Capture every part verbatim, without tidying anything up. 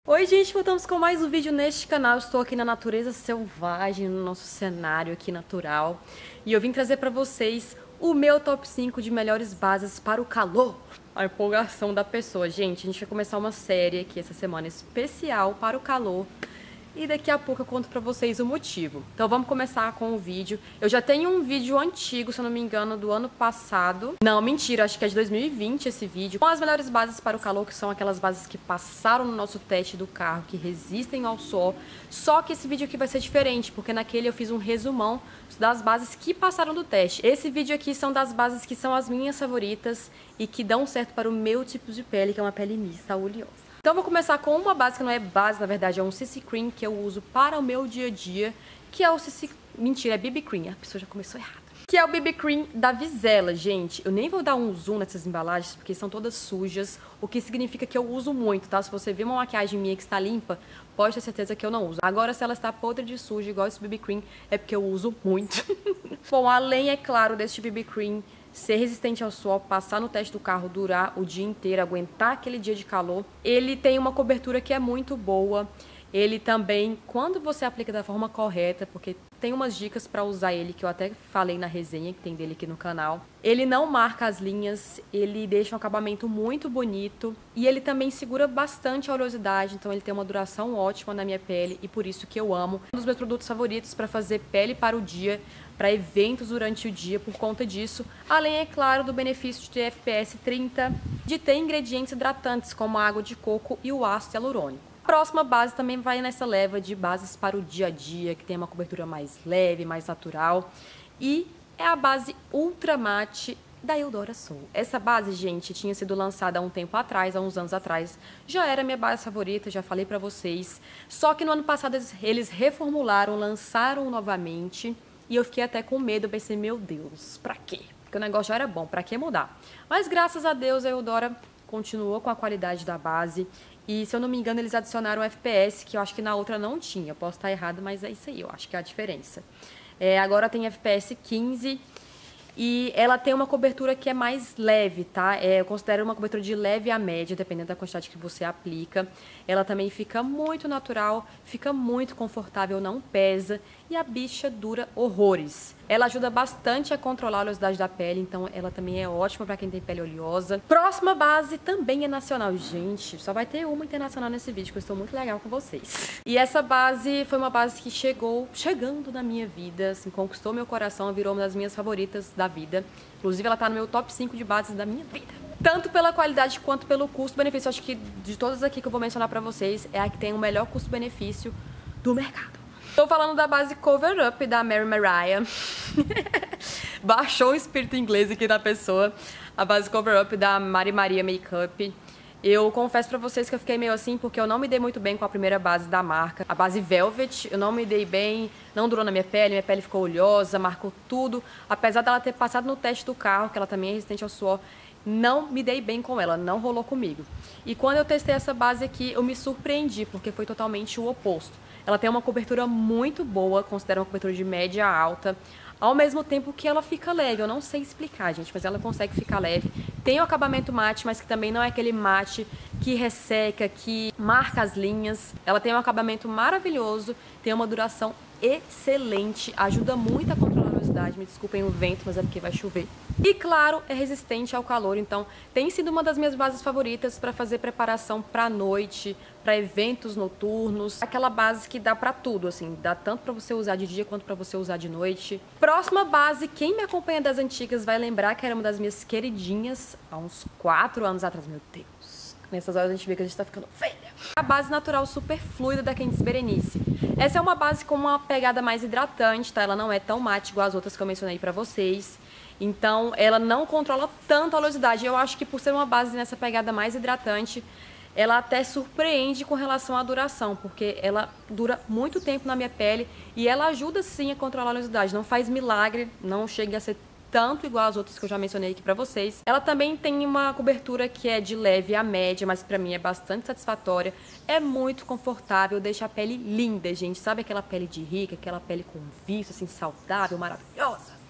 Oi gente, voltamos com mais um vídeo neste canal. Estou aqui na natureza selvagem, no nosso cenário aqui natural. E eu vim trazer para vocês o meu top cinco de melhores bases para o calor. A empolgação da pessoa. Gente, a gente vai começar uma série aqui essa semana especial para o calor. E daqui a pouco eu conto pra vocês o motivo. Então vamos começar com o vídeo. Eu já tenho um vídeo antigo, se eu não me engano, do ano passado. Não, mentira, acho que é de dois mil e vinte esse vídeo. Com as melhores bases para o calor, que são aquelas bases que passaram no nosso teste do carro, que resistem ao sol. Só que esse vídeo aqui vai ser diferente, porque naquele eu fiz um resumão das bases que passaram do teste. Esse vídeo aqui são das bases que são as minhas favoritas e que dão certo para o meu tipo de pele, que é uma pele mista, oleosa. Então vou começar com uma base que não é base, na verdade é um C C Cream que eu uso para o meu dia a dia, que é o C C... Mentira, é B B Cream, a pessoa já começou errado. Que é o B B Cream da Vizela, gente. Eu nem vou dar um zoom nessas embalagens, porque são todas sujas, o que significa que eu uso muito, tá? Se você vê uma maquiagem minha que está limpa, pode ter certeza que eu não uso. Agora, se ela está podre de suja, igual esse B B Cream, é porque eu uso muito. Bom, além, é claro, desse B B Cream ser resistente ao sol, passar no teste do carro, durar o dia inteiro, aguentar aquele dia de calor. Ele tem uma cobertura que é muito boa. Ele também, quando você aplica da forma correta, porque tem umas dicas para usar ele que eu até falei na resenha que tem dele aqui no canal. Ele não marca as linhas, ele deixa um acabamento muito bonito e ele também segura bastante a oleosidade, então ele tem uma duração ótima na minha pele e por isso que eu amo. Um dos meus produtos favoritos para fazer pele para o dia, para eventos durante o dia por conta disso. Além, é claro, do benefício de ter F P S trinta, de ter ingredientes hidratantes como a água de coco e o ácido hialurônico. A próxima base também vai nessa leva de bases para o dia a dia, que tem uma cobertura mais leve, mais natural. E é a base Ultra Matte da Eudora Soul. Essa base, gente, tinha sido lançada há um tempo atrás, há uns anos atrás. Já era minha base favorita, já falei pra vocês. Só que no ano passado eles, eles reformularam, lançaram novamente. E eu fiquei até com medo, pensei, meu Deus, pra quê? Porque o negócio já era bom, pra que mudar? Mas graças a Deus a Eudora continuou com a qualidade da base. E se eu não me engano eles adicionaram F P S, que eu acho que na outra não tinha. Eu posso estar errado, mas é isso aí, eu acho que é a diferença. É, agora tem F P S quinze e ela tem uma cobertura que é mais leve, tá? É, eu considero uma cobertura de leve a média, dependendo da quantidade que você aplica. Ela também fica muito natural, fica muito confortável, não pesa e a bicha dura horrores. Ela ajuda bastante a controlar a oleosidade da pele, então ela também é ótima para quem tem pele oleosa. Próxima base também é nacional. Gente, só vai ter uma internacional nesse vídeo, que eu estou muito legal com vocês. E essa base foi uma base que chegou, chegando na minha vida, assim, conquistou meu coração, virou uma das minhas favoritas da vida. Inclusive, ela tá no meu top cinco de bases da minha vida. Tanto pela qualidade quanto pelo custo-benefício. Acho que de todas aqui que eu vou mencionar pra vocês, é a que tem o melhor custo-benefício do mercado. Tô falando da base Cover Up da Mary Mariah. Baixou o espírito inglês aqui da pessoa. A base Cover Up da Mari Maria Makeup. Eu confesso pra vocês que eu fiquei meio assim porque eu não me dei muito bem com a primeira base da marca. A base Velvet, eu não me dei bem, não durou na minha pele, minha pele ficou oleosa, marcou tudo. Apesar dela ter passado no teste do carro, que ela também é resistente ao suor, não me dei bem com ela, não rolou comigo. E quando eu testei essa base aqui, eu me surpreendi, porque foi totalmente o oposto. Ela tem uma cobertura muito boa, considero uma cobertura de média a alta, ao mesmo tempo que ela fica leve. Eu não sei explicar, gente, mas ela consegue ficar leve. Tem o acabamento mate, mas que também não é aquele mate que resseca, que marca as linhas. Ela tem um acabamento maravilhoso, tem uma duração excelente, ajuda muito a controlar a oleosidade. Me desculpem o vento, mas é porque vai chover. E claro, é resistente ao calor, então tem sido uma das minhas bases favoritas para fazer preparação para noite, para eventos noturnos. Aquela base que dá para tudo, assim, dá tanto para você usar de dia quanto para você usar de noite. Próxima base, quem me acompanha das antigas vai lembrar que era uma das minhas queridinhas há uns quatro anos atrás, meu Deus. Nessas horas a gente vê que a gente tá ficando velha. A base natural super fluida da Candice Berenice. Essa é uma base com uma pegada mais hidratante, tá? Ela não é tão mate igual as outras que eu mencionei pra vocês. Então, ela não controla tanto a oleosidade. Eu acho que por ser uma base nessa pegada mais hidratante, ela até surpreende com relação à duração, porque ela dura muito tempo na minha pele e ela ajuda sim a controlar a oleosidade. Não faz milagre, não chega a ser tanto igual às outras que eu já mencionei aqui pra vocês. Ela também tem uma cobertura que é de leve a média, mas pra mim é bastante satisfatória. É muito confortável, deixa a pele linda, gente. Sabe aquela pele de rica, aquela pele com vício, assim, saudável, maravilhosa?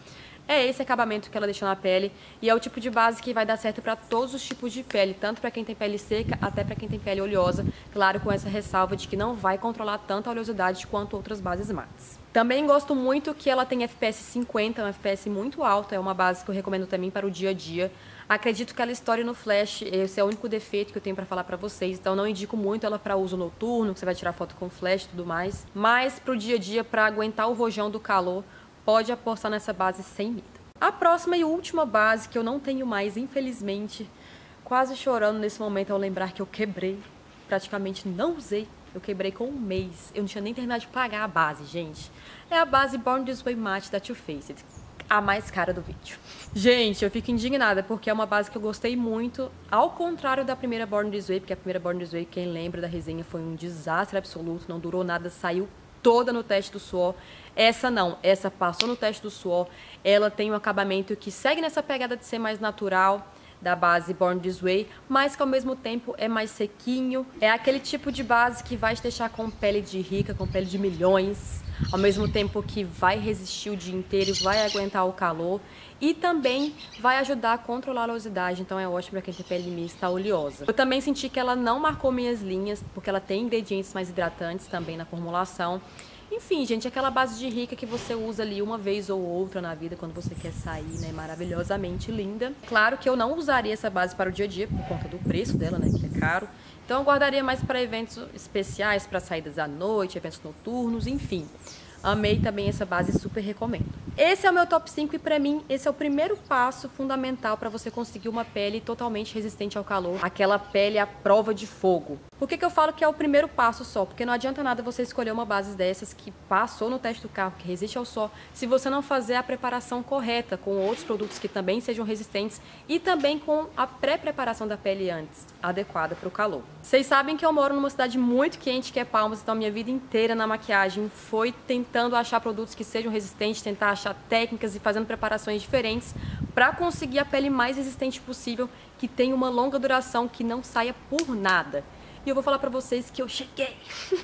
É esse acabamento que ela deixou na pele e é o tipo de base que vai dar certo para todos os tipos de pele, tanto para quem tem pele seca até para quem tem pele oleosa, claro, com essa ressalva de que não vai controlar tanto a oleosidade quanto outras bases mates. Também gosto muito que ela tem F P S cinquenta, um F P S muito alto, é uma base que eu recomendo também para o dia a dia. Acredito que ela estoure no flash, esse é o único defeito que eu tenho para falar para vocês, então não indico muito ela para uso noturno, que você vai tirar foto com flash e tudo mais, mas para o dia a dia, para aguentar o rojão do calor, pode apostar nessa base sem medo. A próxima e última base que eu não tenho mais, infelizmente, quase chorando nesse momento ao lembrar que eu quebrei, praticamente não usei, eu quebrei com um mês, eu não tinha nem terminado de pagar a base, gente. É a base Born This Way Matte da Too Faced, a mais cara do vídeo. Gente, eu fico indignada porque é uma base que eu gostei muito, ao contrário da primeira Born This Way, porque a primeira Born This Way, quem lembra da resenha, foi um desastre absoluto, não durou nada, saiu toda no teste do suor. Essa não, essa passou no teste do suor, ela tem um acabamento que segue nessa pegada de ser mais natural, da base Born This Way, mas que ao mesmo tempo é mais sequinho. É aquele tipo de base que vai te deixar com pele de rica, com pele de milhões, ao mesmo tempo que vai resistir o dia inteiro, vai aguentar o calor e também vai ajudar a controlar a oleosidade, então é ótimo para quem tem pele mista oleosa. Eu também senti que ela não marcou minhas linhas, porque ela tem ingredientes mais hidratantes também na formulação. Enfim, gente, aquela base de rica que você usa ali uma vez ou outra na vida quando você quer sair, né? Maravilhosamente linda. Claro que eu não usaria essa base para o dia a dia por conta do preço dela, né? Que é caro. Então eu guardaria mais para eventos especiais, para saídas à noite, eventos noturnos, enfim. Amei também essa base, super recomendo. Esse é o meu top cinco e pra mim esse é o primeiro passo fundamental para você conseguir uma pele totalmente resistente ao calor, aquela pele à prova de fogo. Por que que eu falo que é o primeiro passo só? Porque não adianta nada você escolher uma base dessas que passou no teste do carro, que resiste ao sol, se você não fazer a preparação correta com outros produtos que também sejam resistentes e também com a pré-preparação da pele antes, adequada para o calor. Vocês sabem que eu moro numa cidade muito quente, que é Palmas, então a minha vida inteira na maquiagem foi tentando achar produtos que sejam resistentes, tentar achar técnicas e fazendo preparações diferentes para conseguir a pele mais resistente possível, que tenha uma longa duração, que não saia por nada. E eu vou falar pra vocês que eu cheguei.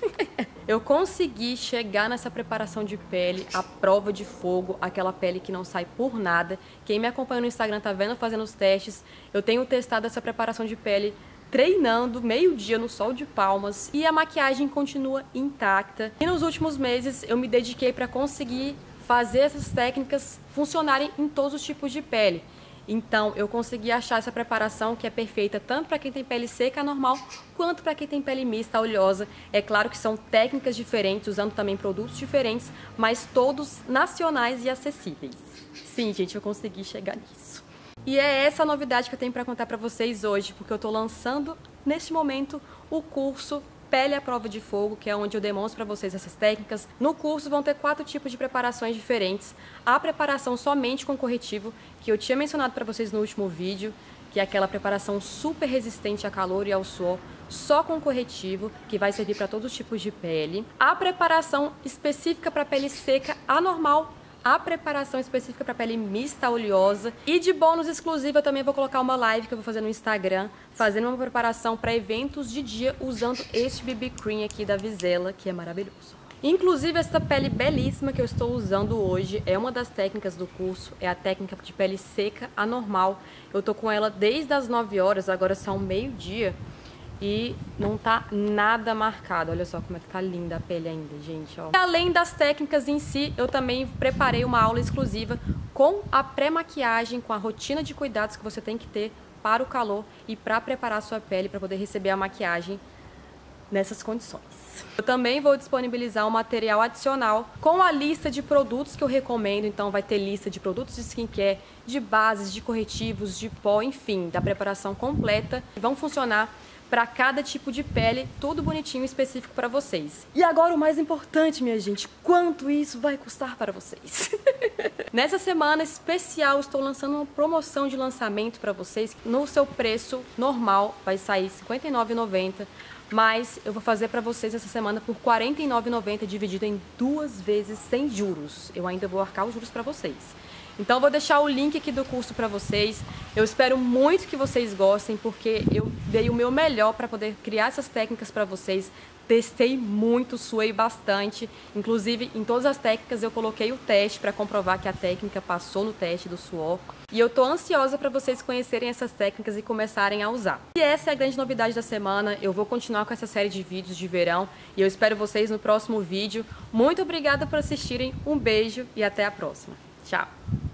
Eu consegui chegar nessa preparação de pele, à prova de fogo, aquela pele que não sai por nada. Quem me acompanha no Instagram tá vendo fazendo os testes. Eu tenho testado essa preparação de pele treinando meio-dia no sol de Palmas e a maquiagem continua intacta. E nos últimos meses eu me dediquei para conseguir fazer essas técnicas funcionarem em todos os tipos de pele. Então, eu consegui achar essa preparação que é perfeita tanto para quem tem pele seca normal, quanto para quem tem pele mista, oleosa. É claro que são técnicas diferentes, usando também produtos diferentes, mas todos nacionais e acessíveis. Sim, gente, eu consegui chegar nisso. E é essa a novidade que eu tenho para contar para vocês hoje, porque eu estou lançando, neste momento, o curso Pele à Prova de Fogo, que é onde eu demonstro para vocês essas técnicas. No curso vão ter quatro tipos de preparações diferentes. A preparação somente com corretivo, que eu tinha mencionado para vocês no último vídeo, que é aquela preparação super resistente a calor e ao suor, só com corretivo, que vai servir para todos os tipos de pele. A preparação específica para pele seca anormal, a preparação específica para pele mista oleosa. E de bônus exclusivo eu também vou colocar uma live que eu vou fazer no Instagram, fazendo uma preparação para eventos de dia usando este B B Cream aqui da Vizela, que é maravilhoso. Inclusive essa pele belíssima que eu estou usando hoje é uma das técnicas do curso, é a técnica de pele seca anormal. Eu tô com ela desde as nove horas, agora são meio-dia. E não tá nada marcado. Olha só como é que tá linda a pele ainda, gente, ó. E além das técnicas em si, eu também preparei uma aula exclusiva com a pré-maquiagem, com a rotina de cuidados que você tem que ter para o calor e para preparar a sua pele para poder receber a maquiagem nessas condições. Eu também vou disponibilizar um material adicional com a lista de produtos que eu recomendo. Então vai ter lista de produtos de skincare, de bases, de corretivos, de pó, enfim, da preparação completa. Vão funcionar para cada tipo de pele, tudo bonitinho e específico para vocês. E agora o mais importante, minha gente, quanto isso vai custar para vocês? Nessa semana especial, estou lançando uma promoção de lançamento para vocês. No seu preço normal vai sair cinquenta e nove reais e noventa centavos, mas eu vou fazer para vocês essa semana por quarenta e nove reais e noventa centavos, dividido em duas vezes sem juros. Eu ainda vou arcar os juros para vocês. Então eu vou deixar o link aqui do curso para vocês. Eu espero muito que vocês gostem, porque eu dei o meu melhor para poder criar essas técnicas para vocês. Testei muito, suei bastante. Inclusive, em todas as técnicas eu coloquei o teste para comprovar que a técnica passou no teste do suor. E eu tô ansiosa para vocês conhecerem essas técnicas e começarem a usar. E essa é a grande novidade da semana. Eu vou continuar com essa série de vídeos de verão e eu espero vocês no próximo vídeo. Muito obrigada por assistirem, um beijo e até a próxima. Tchau!